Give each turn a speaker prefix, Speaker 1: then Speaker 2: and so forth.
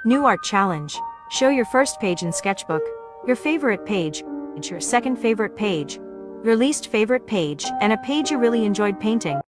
Speaker 1: New art challenge. Show your first page in Sketchbook, your favorite page, your second favorite page, your least favorite page, and a page you really enjoyed painting.